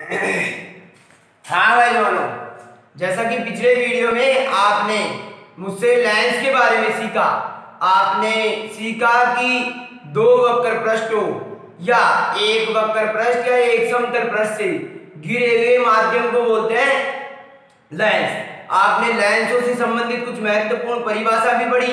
हाँ भाई दोनों, जैसा कि पिछले वीडियो में आपने मुझसे लेंस के बारे में सीखा। आपने सीखा कि दो वक्र पृष्ठों या एक वक्र पृष्ठ या एक समतल पृष्ठ से घिरे हुए माध्यम को बोलते हैं लेंस। आपने लेंसों से संबंधित कुछ महत्वपूर्ण परिभाषा भी पढ़ी।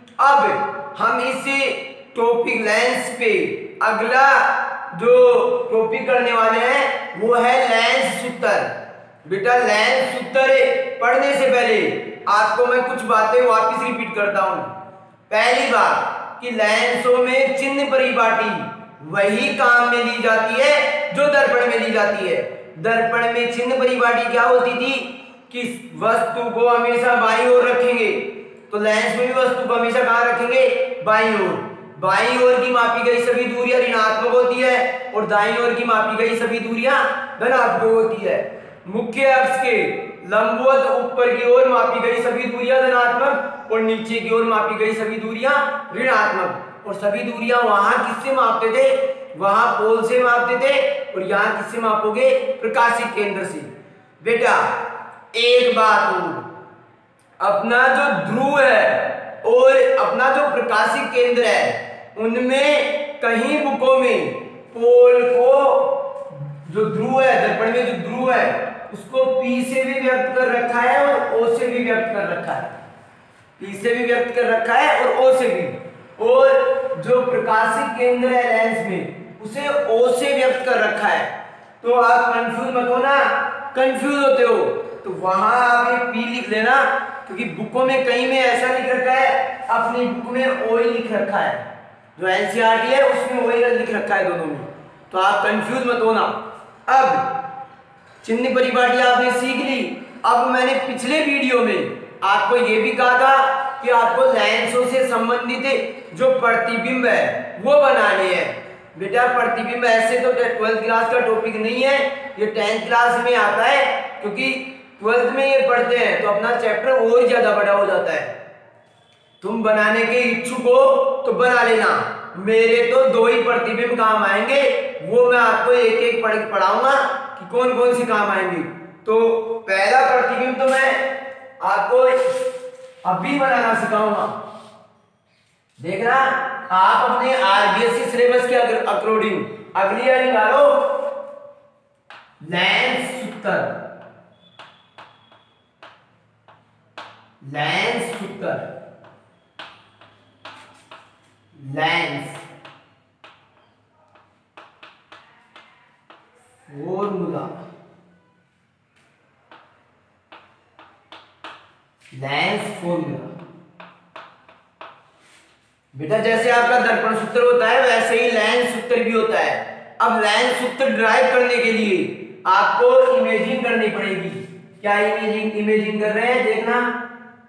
अब हम इस टॉपिक लेंस पे अगला जो टॉपिक करने वाले हैं वो है लेंस सूत्र। बेटा लेंस सूत्र पढ़ने से पहले आपको मैं कुछ बातें वापस रिपीट करता हूं। पहली बात कि लेंसों में चिन्ह परिपाटी वही काम में ली जाती है जो दर्पण में ली जाती है। दर्पण में चिन्ह परिपाटी क्या होती थी कि वस्तु को हमेशा बाईं ओर रखेंगे, तो लेंस में भी वस्तु को हमेशा कहां रखेंगे? बाईं ओर। बाईं ओर की मापी गई सभी दूरियां ऋणात्मक होती है और दाईं ओर की मापी गई सभी दूरियां धनात्मक होती है। मुख्य अक्ष के लंबवत ऊपर की ओर मापी गई सभी दूरियां धनात्मक और नीचे की ओर मापी गई सभी दूरियां ऋणात्मक। और सभी दूरियां वहां किससे मापते थे? वहां पोल से मापते थे। और यहां किससे मापोगे? प्रकाशिक केंद्र से। बेटा एक बात और, अपना जो ध्रुव है और अपना जो प्रकाशिक केंद्र है उनमें कहीं बुकों में पोल को जो ध्रुव है, दर्पण में जो ध्रुव है उसको P से भी व्यक्त कर रखा है और O से भी व्यक्त कर रखा है। P से भी व्यक्त कर रखा है और O से भी। और जो प्रकाशिक केंद्र है लेंस में उसे O से व्यक्त कर रखा है। तो आप कंफ्यूज मत हो ना, कंफ्यूज होते हो तो वहां आप ये P लिख लेना, क्योंकि बुकों में कहीं में ऐसा लिख रखा है, अपनी बुक में O ही लिख रखा है। जो एनसीईआरटी है उसमें O ही लिख रखा है दोनों में, तो आप कंफ्यूज मत होना। अब चिन्ह परिपाटी आपने सीख ली। अब मैंने पिछले वीडियो में आपको यह भी कहा था कि आपको लेंसों से संबंधित जो प्रतिबिंब है वो बनाने हैं। बेटा प्रतिबिंब ऐसे तो 12th क्लास का टॉपिक नहीं है, ये 10th क्लास में आता है, क्योंकि 12th में ये पढ़ते हैं तो अपना चैप्टर और ज्यादा बड़ा हो जाता है। तुम बनाने के इच्छुक हो तो बना लेना। मेरे तो दो ही प्रतिबिंब काम आएंगे, वो मैं आपको एक एक पढ़ाऊंगा कि कौन कौन से काम आएंगे। तो पहला प्रतिबिंब तो मैं आपको अभी बनाना सिखाऊंगा। देखना आप अपने आरबीएससी सिलेबस के अकॉर्डिंग अगली बार निकालो लेंस सूत्र। लेंस सूत्र, लेंस फॉर्मूला, लेंस फॉर्मूला। बेटा जैसे आपका दर्पण सूत्र होता है वैसे ही लेंस सूत्र भी होता है। अब लेंस सूत्र ड्राइव करने के लिए आपको इमेजिंग करनी पड़ेगी। क्या इमेजिंग कर रहे हैं? देखना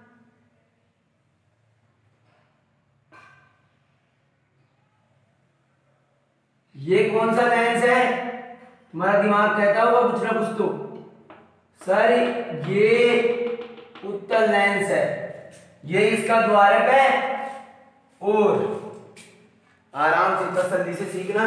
ये कौन सा लेंस है? तुम्हारा दिमाग कहता होगा कुछ ना कुछ तो, सर ये उत्तल लेंस है, ये इसका द्वारक है। और आराम से तसल्ली से सीखना,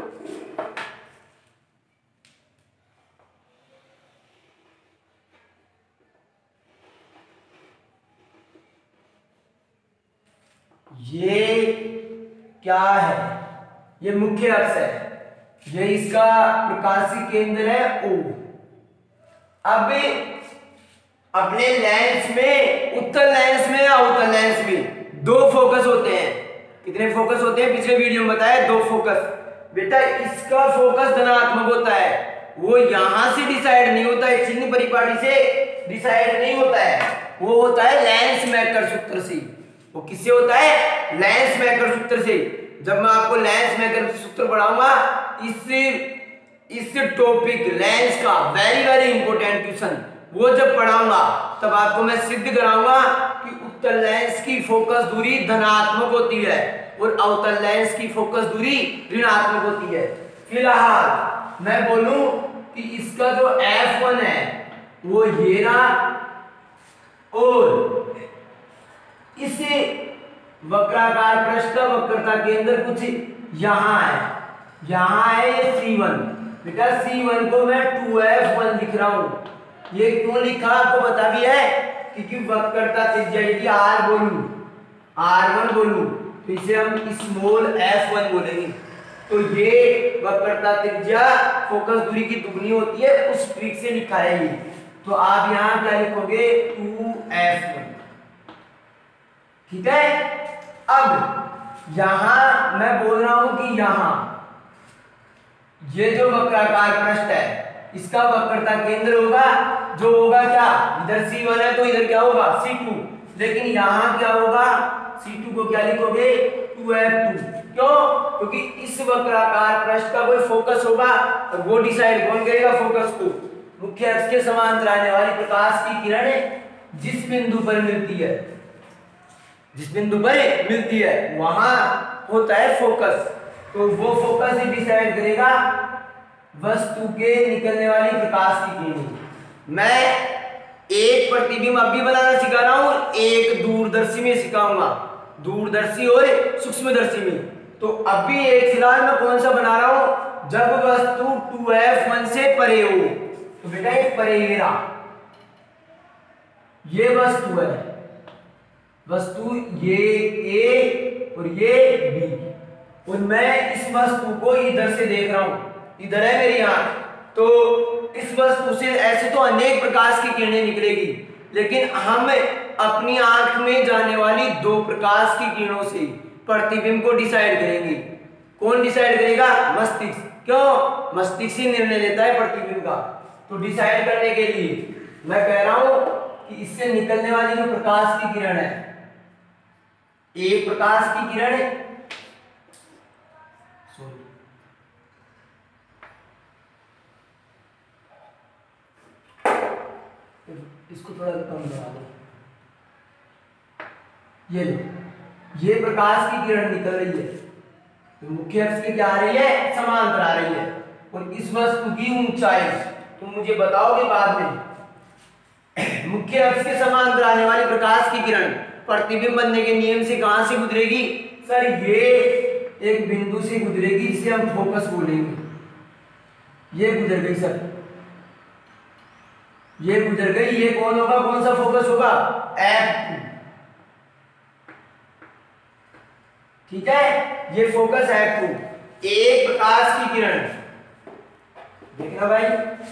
ये क्या है? ये मुख्य अक्ष है, ये इसका प्रकाशिक केंद्र है O। अब अपने लेंस में, उत्तल लेंस में या अवतल लेंस में दो फोकस होते हैं। कितने फोकस होते हैं? पिछले वीडियो में बताया, दो फोकस। बेटा इसका फोकस धनात्मक होता है, वो यहां से डिसाइड नहीं होता है, चिन्ह परिपाटी से डिसाइड नहीं होता है, वो होता है लेंस मेकर सूत्र से। वो किससे होता है? लेंस मेकर सूत्र से। जब मैं आपको लेंस मेकर सूत्र पढ़ाऊंगा इस टॉपिक लेंस का वेरी इंपॉर्टेंट क्वेश्चन, वो जब पढ़ाऊंगा तब आपको मैं सिद्ध कराऊंगा कि उत्तल लेंस की फोकस दूरी धनात्मक होती है और अवतल लेंस की फोकस दूरी ऋणात्मक होती है। फिलहाल मैं बोलूं कि इसका जो F1 है वो ये रहा और इसे वक्राकार पृष्ठ का वक्रता केंद्र कुछ यहां है, यहां है ये C1 बेटा C1 को मैं 2F1 लिख रहा हूं। ये क्यों लिखा आपको पता भी है, क्योंकि वक्रता त्रिज्या यदि R1 बोलूं तो इसे हम स्मॉल f1 बोलेंगे। तो ये वक्रता त्रिज्या फोकस दूरी की दुगनी होती है, उस ट्रिक से लिखा है ये। तो आप यहां क्या लिखोगे 2F1, ठीक है। अब यहां मैं बोल रहा हूं कि यहां ये जो वक्राकार पृष्ठ है इसका वक्रता केंद्र होगा, जो होगा क्या, इधर C1 है तो इधर क्या होगा C2, लेकिन यहां क्या होगा C2 को क्या लिखोगे 2F2। क्यों, क्योंकि इस वक्राकार पृष्ठ का कोई फोकस होगा और वो डिसाइड कौन करेगा फोकस को, मुख्य अक्ष के समांतर आने वाली प्रकाश की किरण जिस बिंदु पर मिलती है वहां होता है फोकस। तो वो फोकस ही डिसाइड करेगा वस्तु के निकलने वाली प्रकाश की किरण। मैं एक प्रतिबिंब अभी बनाना सिखा रहा हूं, एक दूरदर्शी में सिखाऊंगा, दूरदर्शी और सूक्ष्मदर्शी में। तो अभी एक फिलहाल मैं कौन सा बना रहा हूं, जब वस्तु 2F1 से परे हो। तो बेटा ये परे रहा, ये वस्तु है, वस्तु ये A और ये B, और मैं इस वस्तु को इधर से देख रहा हूं, इधर है मेरी आंख। तो इस वस्तु से ऐसे तो अनेक प्रकाश की किरणें निकलेगी, लेकिन हम अपनी आंख में जाने वाली दो प्रकाश की किरणों से प्रतिबिंब को डिसाइड करेंगे। कौन डिसाइड करेगा, मस्तिष्क। क्यों, मस्तिष्क ही निर्णय लेता है प्रतिबिंब का। तो डिसाइड करने के लिए मैं कह रहा हूं कि इससे निकलने वाली जो प्रकाश की किरण है, एक प्रकाश की किरण इसको थोड़ा कम करा दो, ये लो, ये प्रकाश की किरण निकल रही है, तो मुख्य अक्ष की क्या आ रही है, समांतर आ रही है। और इस वस्तु की ऊंचाई तुम मुझे बताओगे बाद में। मुख्य अक्ष के समांतर आने वाली प्रकाश की किरण प्रतिबिंब बनने के नियम से कहां से गुजरेगी, सर ये एक बिंदु से गुजरेगी जिसे हम फोकस बोलेंगे। ये गुजर गई सर, ये गुजर गई, ये कौन होगा, कौन सा फोकस होगा, F2, ठीक है। ये फोकस F2, एक प्रकाश की किरण, देखना भाई,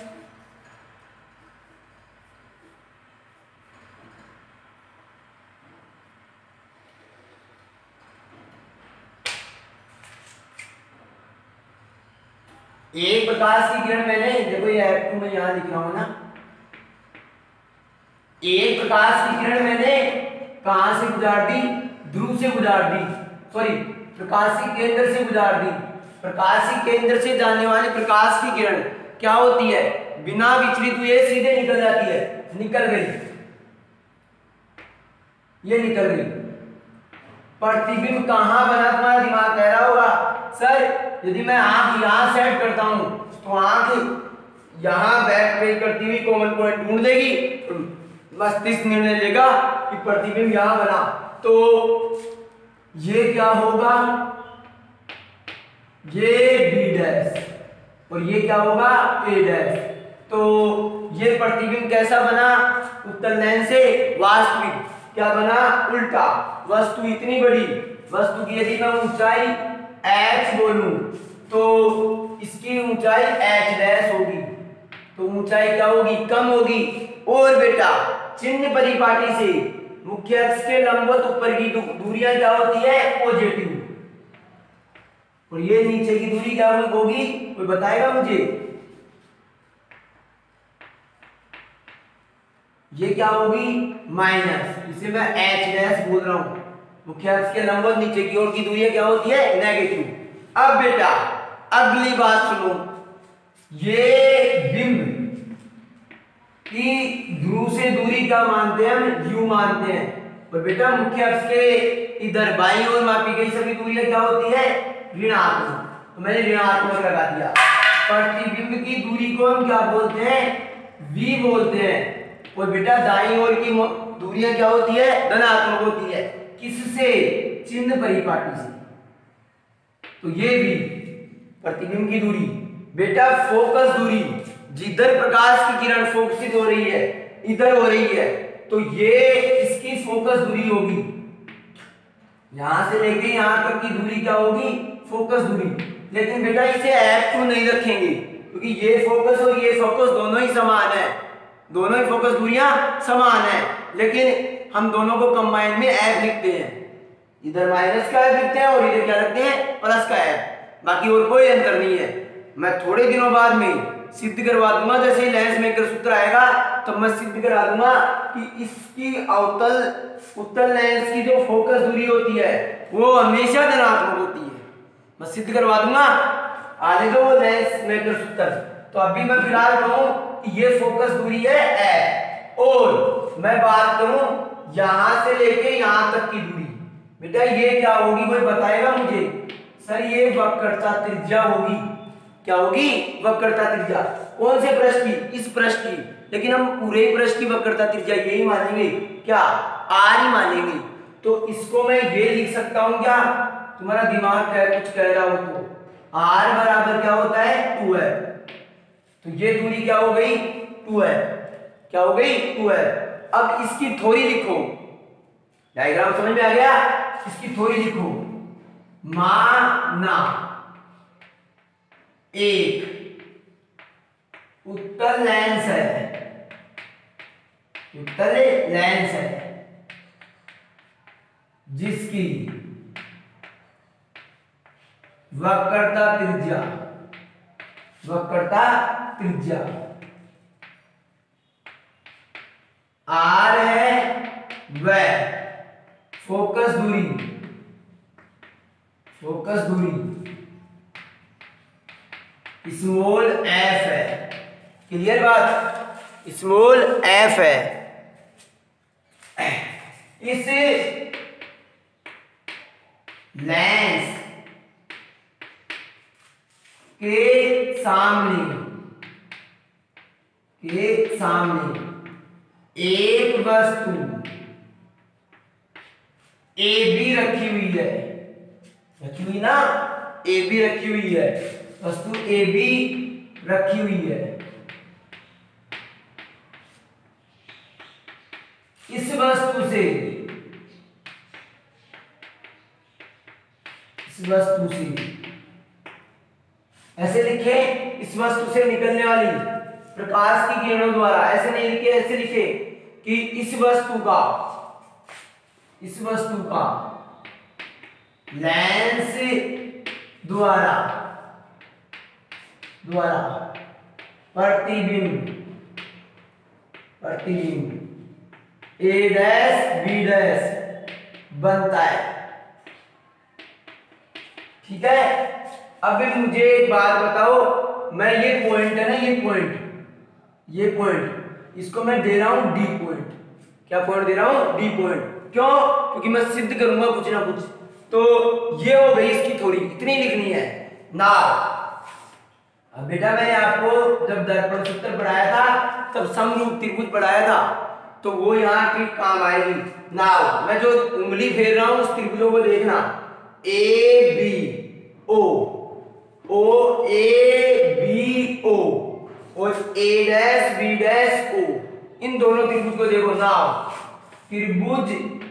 एक प्रकाश की किरण मैंने, देखो ये F2 में यहां लिख रहा हूं ना, एक प्रकाश की किरण मैंने कहां से गुजार दी, ध्रुव से गुजार दी, सॉरी प्रकाशी केंद्र से गुजार दी। प्रकाशी केंद्र से जाने वाली प्रकाश की किरण क्या होती है, बिना विचलित हुए सीधे निकल जाती है, निकल गई, ये निकल गई। प्रतिबिंब कहां बना, तुम्हारा दिमाग कह रहा होगा सर यदि मैं आंख यहां सेट करता हूं तो आंख यहां बैक पे करती हुई कॉमन पॉइंट ढूंढ लेगी, मस्तिष्क निर्णय लेगा कि प्रतिबिंब यहां बना। तो ये क्या होगा, ये B डैश और ये क्या होगा A डैश। तो ये प्रतिबिंब कैसा बना, उत्तल लेंस से वास्तविक क्या बना, उल्टा। वस्तु इतनी बड़ी, वस्तु की यदि मैं ऊंचाई h बोलूं तो इसकी ऊंचाई h डैश होगी, तो ऊंचाई क्या होगी, कम होगी। और बेटा चिन्ह परिपाटी से मुख्य अक्ष के लंबवत ऊपर की दूरियां क्या होती है, पॉजिटिव, और ये नीचे की दूरी क्या होगी, कोई बताएगा मुझे, ये क्या होगी, माइनस, इसे मैं h डैश बोल रहा हूं। मुख्य अक्ष के लंबवत नीचे की ओर की दूरी क्या होती है, नेगेटिव। अब बेटा अगली बात सुनो, ये बिंब की ध्रुव से दूरी क्या मानते हैं, हम u मानते हैं। और बेटा मुख्य अक्ष के इधर बाईं ओर मापी गई सभी दूरियां क्या होती है, ऋणात्मक, तो मैंने ऋणात्मक लगा दिया। प्रतिबिंब की दूरी को हम क्या बोलते हैं, v बोलते हैं। और बेटा दाईं ओर की दूरियां क्या होती है, धनात्मक होती है, किससे, चिन्ह परिपाटी से। तो ये भी प्रतिबिंब की दूरी, बेटा फोकस दूरी, जिधर प्रकाश की किरण फोकसित हो रही है इधर हो रही है, तो ये इसकी फोकस दूरी होगी। यहां से लेके यहां तक की दूरी क्या होगी? फोकस दूरी। लेकिन बेटा इसे F2 नहीं रखेंगे, क्योंकि ये फोकस और ये फोकस दोनों ही समान है, दोनों ही फोकस दूरियां समान है, लेकिन हम दोनों को कंबाइन में F लिखते हैं। इधर माइनस का F लिखते हैं और इधर क्या रखते हैं? प्लस का F। बाकी और कोई अंतर नहीं है। मैं थोड़े दिनों बाद में सिद्ध करवा दूंगा, जैसे ही लेंस मेकर सूत्र आएगा तब मैं सिद्ध करा दूंगा कि इसकी अवतल उत्तल लेंस की जो फोकस दूरी होती है वो हमेशा धनात्मक होती है। मैं सिद्ध करवा दूंगा, आने दो वो लेंस मेकर सूत्र। तो अभी मैं फिलहाल कहूं कि ये फोकस दूरी है F, और मैं बात करूं यहां से लेके यहां तक की दूरी, बेटा ये क्या होगी? कोई बताएगा मुझे? सर ये वक्रता त्रिज्या होगी। क्या होगी? वक्रता त्रिज्या। कौन से पृष्ठ की? इस पृष्ठ की। लेकिन हम पूरे पृष्ठ की वक्रता त्रिज्या यही मानेंगे क्या? R ही मानेंगे। तो इसको मैं ये लिख सकता हूं क्या? तुम्हारा दिमाग कुछ कह रहा हो तो R बराबर क्या होता है? 2f। तो ये दूरी क्या हो गई? 2f। क्या हो गई? 2f। अब इसकी थोड़ी लिखो, डायग्राम समझ में आ गया? इसकी थोड़ी लिखो। माना एक उत्तल लेंस है, उत्तल लेंस है जिसकी वक्रता त्रिज्या, वक्रता त्रिज्या R है, वह फोकस दूरी, फोकस दूरी स्मॉल f है। क्लियर बात? स्मॉल f है। इस लेंस के सामने एक वस्तु AB रखी हुई है, रखी हुई ना? AB रखी हुई है, वस्तु AB रखी हुई है। इस वस्तु से ऐसे लिखे, इस वस्तु से निकलने वाली प्रकाश की किरणों द्वारा, ऐसे नहीं लिखे, ऐसे लिखे कि इस वस्तु का लेंस द्वारा प्रतिबिंब A डैश B डैश बनता है। ठीक है? अभी मुझे एक बात बताओ, मैं ये पॉइंट है ना, ये पॉइंट इसको मैं दे रहा हूं D पॉइंट। क्या पॉइंट दे रहा हूं? D point. क्यों? क्योंकि मैं सिद्ध करूंगा कुछ ना कुछ। तो ये हो गई इसकी थोड़ी, इतनी लिखनी है ना। अब बेटा मैंने आपको जब दर्पण सूत्र पढ़ाया था तब समरूप त्रिभुज पढ़ाया था, तो वो यहाँ की काम आएगी। नाउ मैं जो उंगली फेर रहा हूं उस त्रिभुजों को देखना, ABO, OABO और A dash B dash O, इन दोनों त्रिभुज को देखो। नाउ त्रिभुज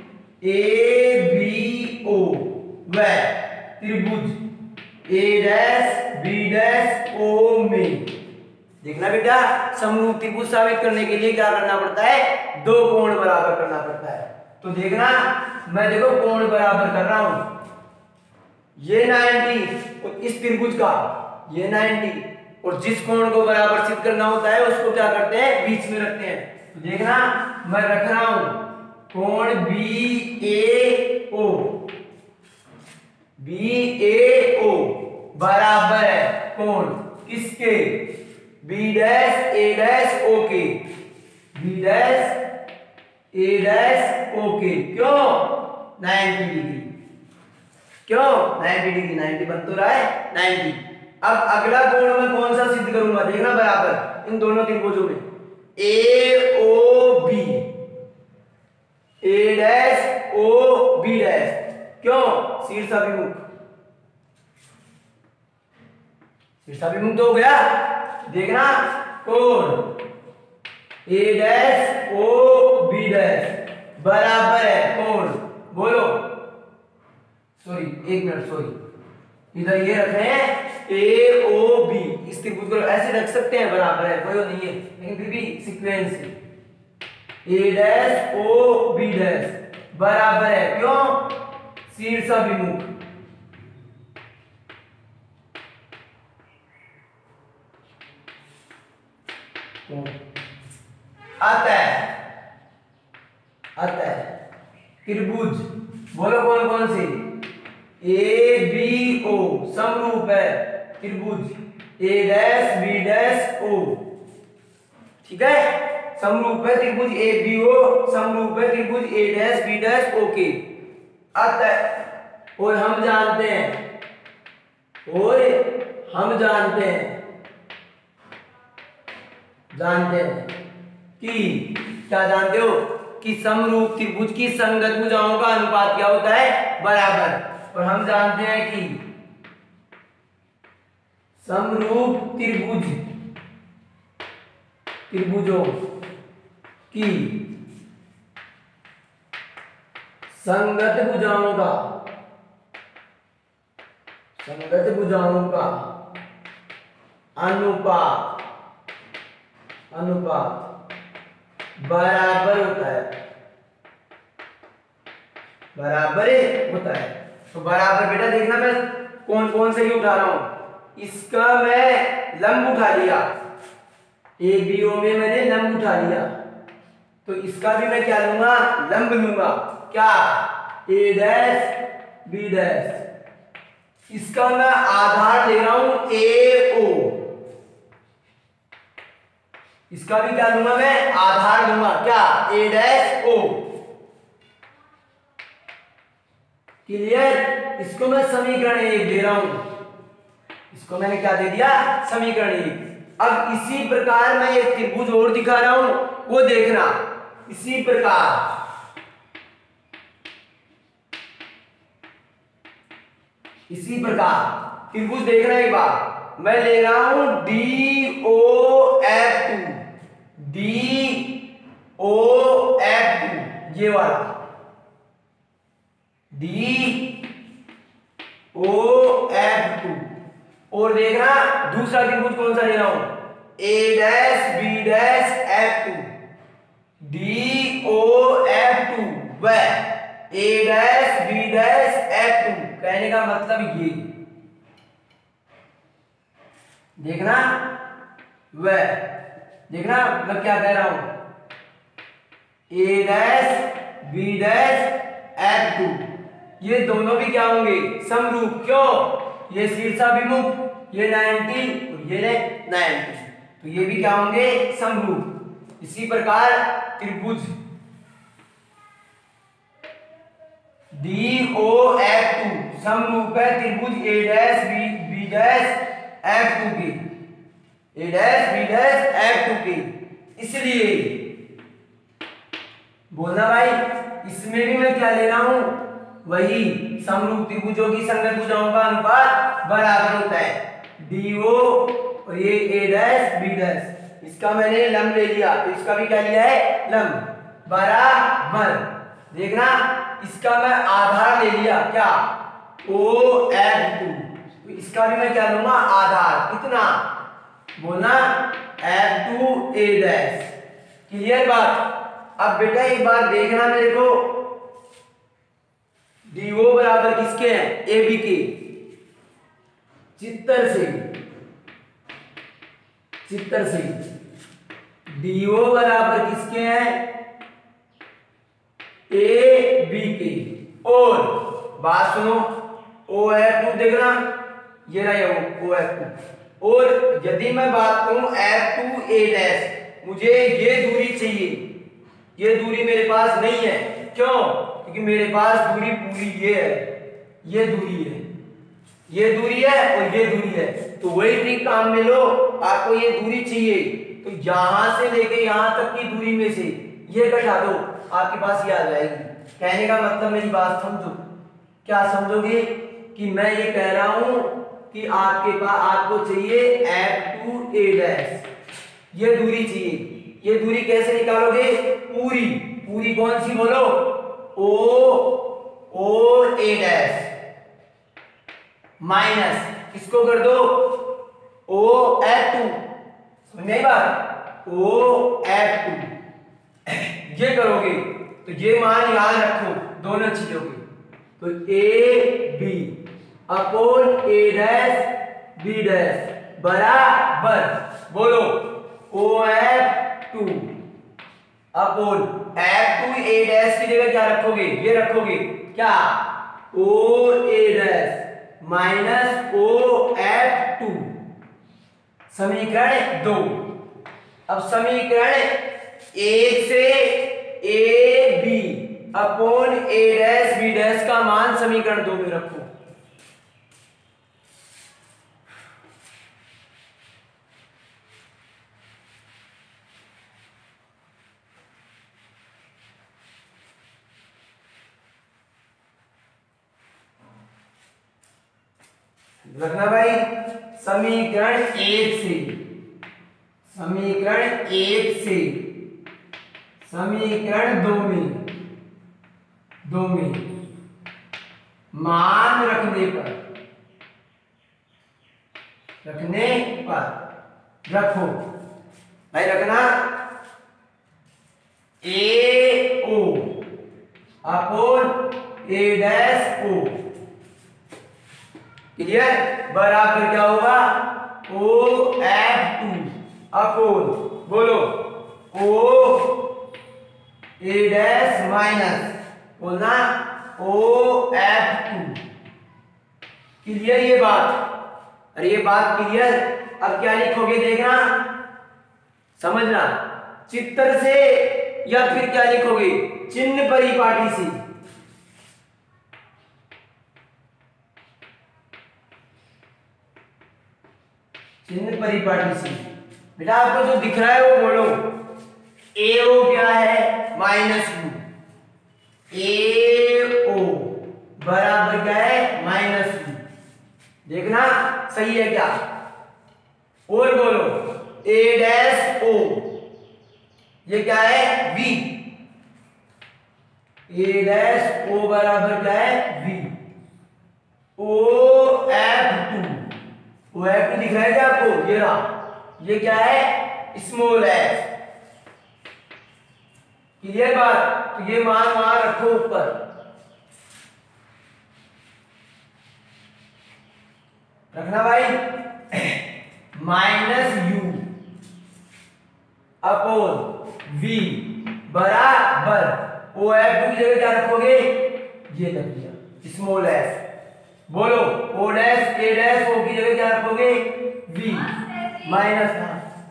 ABO व त्रिभुज A dash B dash O में देखना बेटा, समरूप त्रिभुज साबित करने के लिए क्या करना पड़ता है? दो कोण बराबर करना पड़ता है। तो देखना, मैं देखो कोण बराबर कर रहा हूं, ये 90 और इस त्रिभुज का ये 90, और जिस कोण को बराबर सिद्ध करना होता है उसको क्या करते हैं? बीच में रखते हैं। तो देखना, मैं रख रहा हूं कोण BAO बराबर है कोण किसके? B dash A dash O के, B dash A dash O के। क्यों? 90 डिग्री। क्यों 90 डिग्री? 90 बन तो रहा है 90। अब अगला कोण मैं कौन सा सिद्ध करूंगा? देखना बराबर इन दोनों त्रिभुजों में AOB, A dash O B dash. क्यों? शीर्षाभिमुख, शीर्षाभिमुख तो हो गया। देखना कोण A dash O B dash बराबर है कोण, बोलो सॉरी एक मिनट सॉरी, इधर ये रखे हैं ए ओ बी, इस त्रिभुज को ऐसे रख सकते हैं, बराबर है कोई नहीं है, लेकिन फिर भी sequence A dash O B dash बराबर है क्यों, शीर्षाभिमुख। अतः त्रिभुज बोलो कौन कौन सी, ए बी ओ समरूप है त्रिभुज A dash B dash O, ठीक है, समरूप है त्रिभुज ए बी ओ, समरूप है त्रिभुज A dash B dash O के। अतः और हम जानते हैं, कि क्या जानते हो कि समरूप त्रिभुज की संगत भुजाओं का अनुपात क्या होता है, बराबर। और हम जानते हैं कि समरूप त्रिभुजों की संगत भुजाओं का अनुपात बराबर होता है, तो बराबर बेटा देखना मैं कौन कौन से ही उठा रहा हूं, इसका मैं लंब उठा लिया, ए बी ओ में मैंने लंब उठा लिया, तो इसका भी मैं क्या लूंगा, लंब लूंगा, क्या ए डैश बी डैश, इसका मैं आधार ले रहा हूं ए ओ, इसका भी क्या लूंगा मैं, आधार लूंगा, क्या ए डैश ओ, क्लियर। इसको मैं समीकरण 1 दे रहा हूं, इसको मैंने क्या दे दिया, समीकरण 1। अब इसी प्रकार मैं एक त्रिभुज और दिखा रहा हूं, वो देखना, इसी प्रकार त्रिभुज देखना एक बार, मैं ले रहा हूं डी ओ एफ टू, ये वाला DOF2, और देखना दूसरा त्रिभुज कौन सा ले रहा हूं, A dash B dash F2, DOF2 व A dash B dash F2, कहने का मतलब ये देखना, मैं क्या कह रहा हूं, ए डैश बी डैश F2, ये दोनों भी क्या होंगे, समरूप, क्यों, ये शीर्षाभिमुख, ये 90 और ये 90, तो ये भी क्या होंगे, समरूप। इसी प्रकार त्रिभुज DOF2 समरूप है त्रिभुज A dash B dash F2 की, ए डैश बी डैश F2 की, इसलिए बोलना भाई, इसमें भी मैं क्या ले रहा हूं, वही समरूप त्रिभुजों की संगत भुजाओं का अनुपात बराबर होता है, DO और ये ए डैश बी डैश, इसका मैंने लंब ले लिया, तो इसका भी क्या लिया है, लंब बराबर। देखना इसका मैं आधार ले लिया, क्या OF2, तो इसका भी मैं क्या लूंगा, आधार, कितना, बोलना F2 A डैश, क्लियर बात। अब बेटा एक बार देखना मेरे को, DO बराबर किसके हैं, AB के, चित्तर से DO बराबर किसके हैं, AB के, और बात सुनो, OF2 देखना, ये रहा OF2, और यदि मैं बात करूं F2 A डैश, मुझे ये दूरी चाहिए, ये दूरी मेरे पास नहीं है, क्यों, क्योंकि मेरे पास दूरी पूरी ये है, ये दूरी है, ये दूरी है और ये दूरी है, तो वही ट्रिक काम में लो, आपको ये दूरी चाहिए, तो यहां से लेके यहां तक की दूरी में से ये घटा दो, आपके पास ये आ जाएगी। कहने का मतलब मेरी बात समझो, क्या समझोगे, कि मैं ये कह रहा हूं कि आपके पास आपको चाहिए F2A', ये दूरी चाहिए। ये दूरी कैसे निकालोगे? पूरी पूरी कौन सी बोलो? OA' माइनस इसको कर दो OF2, समझ में आई बात? OF2 ये करोगे तो ये मान याद रखो दोनों चीजों के, तो AB अपॉन A', B' बराबर बोलो OF2 अपॉन F2A' की जगह क्या रखोगे? ये रखोगे क्या? OA' माइनस OF2, समीकरण 2। अब समीकरण 1 से AB अपॉन A' B' का मान समीकरण 2 में रखो। रखना भाई, समीकरण 1 से समीकरण 2 में मान रखने पर रखो भाई, रखना AO अपॉन A', क्लियर? बराबर क्या होगा? OF2 अपॉन बोलो OA' माइनस बोलना OF2। क्लियर ये बात? अरे ये बात क्लियर? अब क्या लिखोगे देखना, समझना, चित्र से या फिर क्या लिखोगे? चिन्ह परिपाटी से। चिन्ह परिपाटी से बेटा आपको जो दिख रहा है वो बोलो। AO क्या है? Minus U। AO बराबर क्या है? Minus U। देखना सही है क्या? और बोलो A', O ये क्या है? V। A', O बराबर क्या है? V। OF2 दिख रहा है क्या आपको? ये रहा, ये क्या है? Small f। क्लियर बात? तो ये मान वहां रखो ऊपर। रखना भाई, माइनस U अपॉन V बराबर OF2 की जगह क्या रखोगे? ये रख दिया स्मॉल f। बोलो O', A', O की जगह क्या रखोगे? V माइनस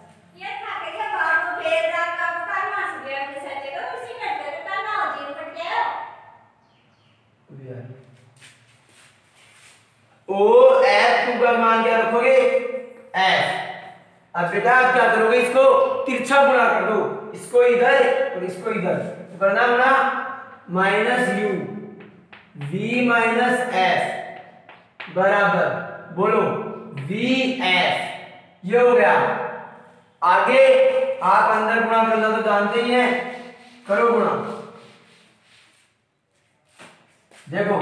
OF2 का मान क्या रखोगे? F। अब बेटा आप क्या करोगे? इसको तिरछा गुणा कर दो, इसको इधर और इसको इधर, तो करना होना minus U V minus F बराबर बोलो VF। ये हो गया। आगे आप अंदर गुणा करना तो जानते ही हैं, करो गुणा। देखो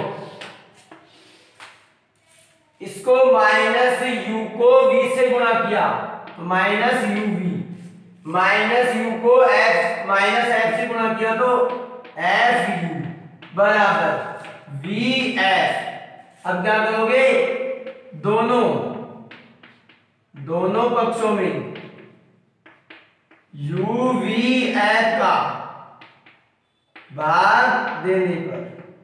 इसको माइनस U को V से गुणा किया तो माइनस UV, माइनस U को F माइनस F से गुणा किया तो FU बराबर VF। अब क्या करोगे? दोनों पक्षों में UVF का भाग देने पर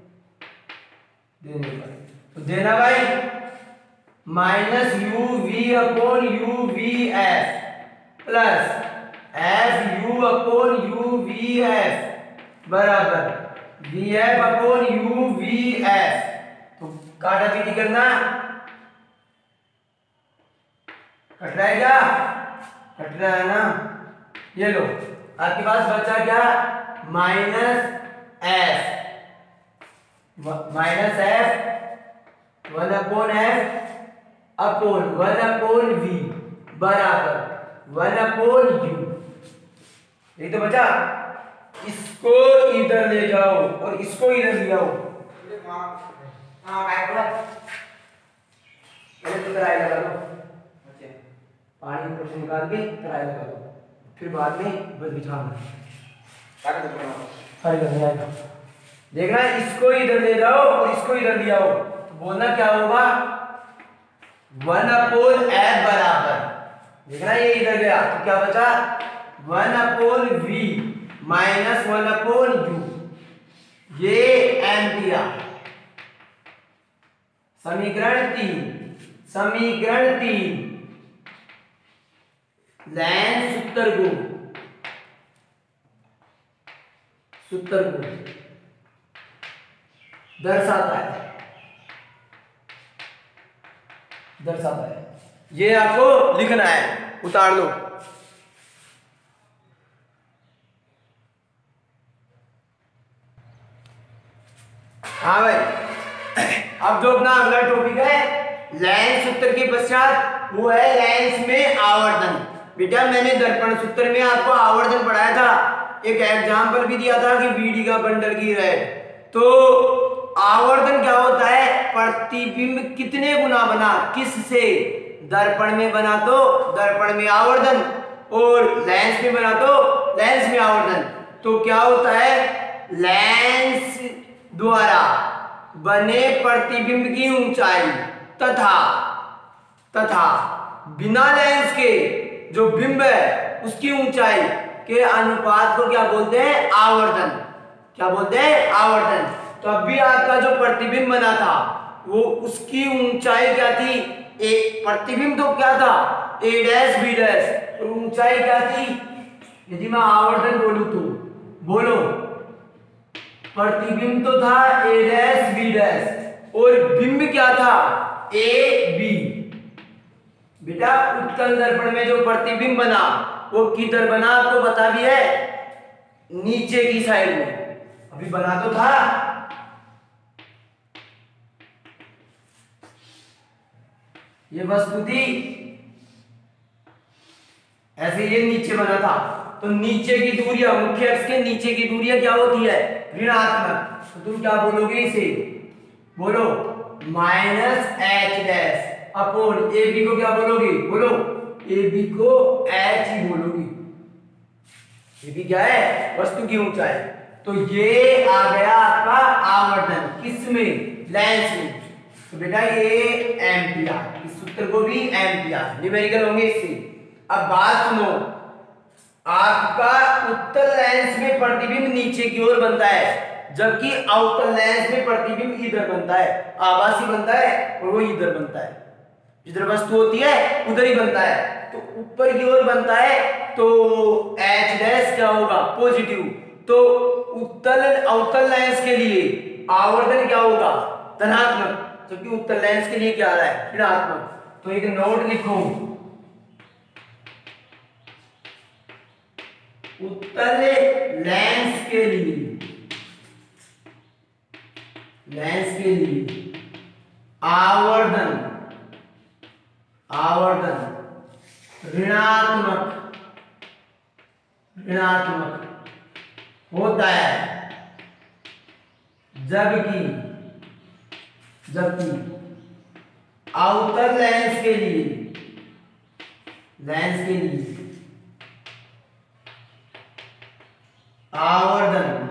तो देना भाई minus UV upon UVF plus FU upon UVF बराबर VF अपॉन UVF। तो काटा पीटी करना, कट रहा है क्या? कट रहा है ना? ये लो आपके पास बचा क्या? Minus F 1 upon F upon 1/v बराबर 1/u। यही तो बचा। इसको इधर ले जाओ और इसको इधर ले आओ। पहले तो कढ़ाई लगा दो, पानी ऊपर से निकाल के कढ़ाई लगा दो, फिर बाद में बस बिछाना। देखना, इसको इधर ले जाओ और इसको इधर ले आओ, तो बोलना क्या होगा 1/f बराबर, देखना ये इधर गया तो क्या बचा 1/v माइनस 1/u, ये एम्पियर। समीकरण 3 लेंस सूत्र को दर्शाता है। ये आपको लिखना है, उतार लो। हाँ भाई, अब जो अपना अगला टॉपिक है लेंस सूत्र के पश्चात, वो है लेंस में आवर्धन। बेटा मैंने दर्पण सूत्र में आपको आवर्धन पढ़ाया था, एक एग्जाम्पल भी दिया था कि बीडी का बंडल की रेड। तो आवर्धन क्या होता है, प्रतिबिंब कितने गुना बना, किससे, दर्पण में बना तो दर्पण में आवर्धन, और लेंस में बना तो लेंस में आवर्धन। तो क्या होता है, लेंस द्वारा बने प्रतिबिंब की ऊंचाई तथा बिना लेंस के जो बिंब है उसकी ऊंचाई के अनुपात को क्या बोलते हैं, आवर्धन। क्या बोलते हैं, आवर्धन। तो अभी आपका जो प्रतिबिंब बना था वो उसकी ऊंचाई क्या थी, एक प्रतिबिंब तो क्या था a डैश b डैश, और ऊंचाई क्या थी, यदि मैं आवर्धन बोलूं तो बोलो, प्रतिबिंब तो था a डैश b डैश और बिंब क्या था a b। बेटा उत्तल दर्पण में जो प्रतिबिंब बना वो किधर बना आपको पता भी है, नीचे की साइड में। अभी बना तो था, ये वस्तु थी ऐसे, ये नीचे बना था। तो नीचे की दूरियां, मुख्य अक्ष के नीचे की दूरियां क्या होती है, ऋणात्मक। तो तुम क्या बोलोगे इसे, बोलो minus H dash upon A B को क्या बोलोगे, बोलो ए बी को एच ही बोलोगी। ए बी क्या है, वस्तु की ऊंचाई। तो ये आ गया आपका आवर्धन, किसमें, लेंस में। तो बेटा ये एम्पियर, इस सूत्र को भी एम्पियर न्यूमेरिकल होंगे इससे। अब बात सुनो, आपका उत्तल लेंस में प्रतिबिंब नीचे की ओर बनता है, जबकि अवतल लेंस में प्रतिबिंब इधर बनता है, आभासी बनता है, और वो इधर बनता है, जिधर वस्तु होती है उधर ही बनता है। तो ऊपर की ओर बनता है तो H डैश क्या होगा, पॉजिटिव। तो उत्तल अवतल लेंस के लिए आवर्धन क्या होगा, धनात्मक, जबकि उत्तल लेंस के लिए क्या आ रहा है, ऋणात्मक। तो एक नोट लिखो, उत्तल लेंस के लिए आवर्धन ऋणात्मक होता है, जबकि अवतल लेंस के लिए आवर्धन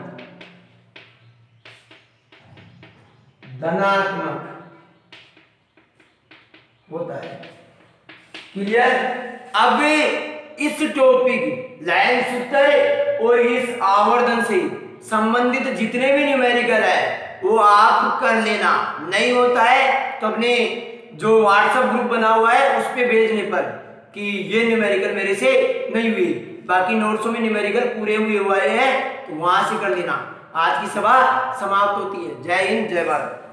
धनात्मक होता है। क्लियर। अब इस टॉपिक लेंस सूत्र और इस आवर्धन से संबंधित जितने भी न्यूमेरिकल है वो आप कर लेना। नहीं होता है तो अपने जो व्हाट्सएप ग्रुप बना हुआ है उस पे भेजने पर कि ये न्यूमेरिकल मेरे से नहीं हुई, बाकी नोट्सों में न्यूमेरिकल पूरे हुए हैं तो वहां से कर लेना। आज की सभा समाप्त होती है। जय हिंद, जय भारत।